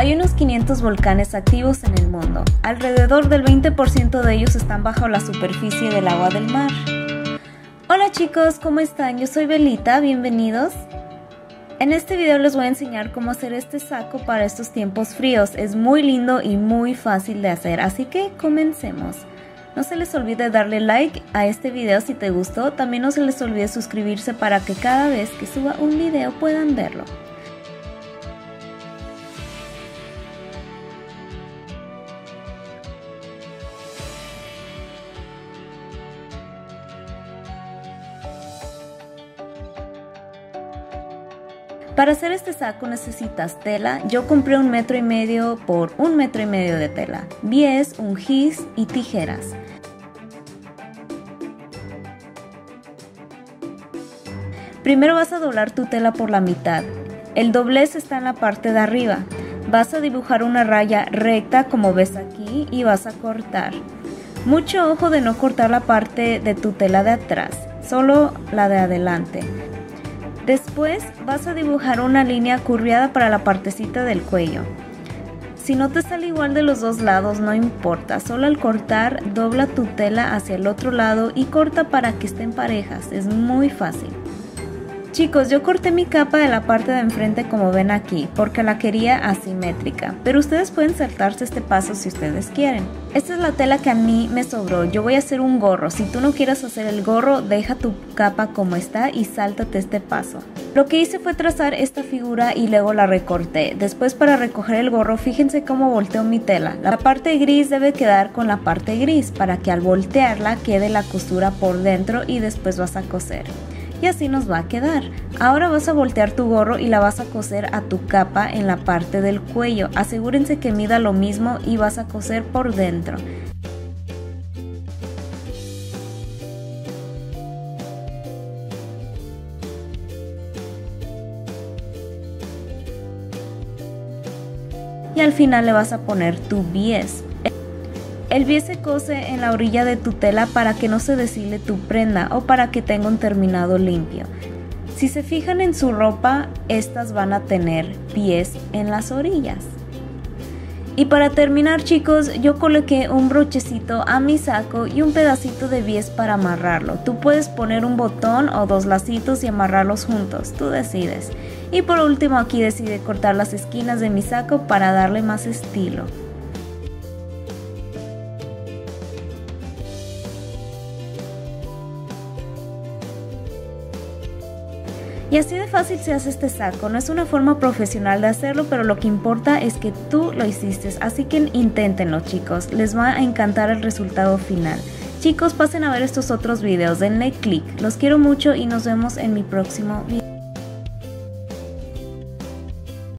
Hay unos 500 volcanes activos en el mundo. Alrededor del 20% de ellos están bajo la superficie del agua del mar. Hola chicos, ¿cómo están? Yo soy Belita, bienvenidos. En este video les voy a enseñar cómo hacer este saco para estos tiempos fríos. Es muy lindo y muy fácil de hacer, así que comencemos. No se les olvide darle like a este video si te gustó. También no se les olvide suscribirse para que cada vez que suba un video puedan verlo. Para hacer este saco necesitas tela. Yo compré 1,5 metros por 1,5 metros de tela, bies, un gis y tijeras. Primero vas a doblar tu tela por la mitad. El doblez está en la parte de arriba. Vas a dibujar una raya recta como ves aquí y vas a cortar. Mucho ojo de no cortar la parte de tu tela de atrás, solo la de adelante. Después vas a dibujar una línea curviada para la partecita del cuello. Si no te sale igual de los dos lados, no importa, solo al cortar dobla tu tela hacia el otro lado y corta para que estén parejas, es muy fácil. Chicos, yo corté mi capa de la parte de enfrente como ven aquí, porque la quería asimétrica, pero ustedes pueden saltarse este paso si ustedes quieren. Esta es la tela que a mí me sobró, yo voy a hacer un gorro. Si tú no quieres hacer el gorro, deja tu capa como está y sáltate este paso. Lo que hice fue trazar esta figura y luego la recorté. Después, para recoger el gorro, fíjense cómo volteo mi tela. La parte gris debe quedar con la parte gris para que al voltearla quede la costura por dentro y después vas a coser. Y así nos va a quedar. Ahora vas a voltear tu gorro y la vas a coser a tu capa en la parte del cuello. Asegúrense que mida lo mismo y vas a coser por dentro. Y al final le vas a poner tu bies. El bies se cose en la orilla de tu tela para que no se deshile tu prenda o para que tenga un terminado limpio. Si se fijan en su ropa, estas van a tener bies en las orillas. Y para terminar chicos, yo coloqué un brochecito a mi saco y un pedacito de bies para amarrarlo. Tú puedes poner un botón o dos lacitos y amarrarlos juntos, tú decides. Y por último aquí decidí cortar las esquinas de mi saco para darle más estilo. Y así de fácil se hace este saco. No es una forma profesional de hacerlo, pero lo que importa es que tú lo hiciste. Así que inténtenlo chicos, les va a encantar el resultado final. Chicos, pasen a ver estos otros videos, denle click. Los quiero mucho y nos vemos en mi próximo video.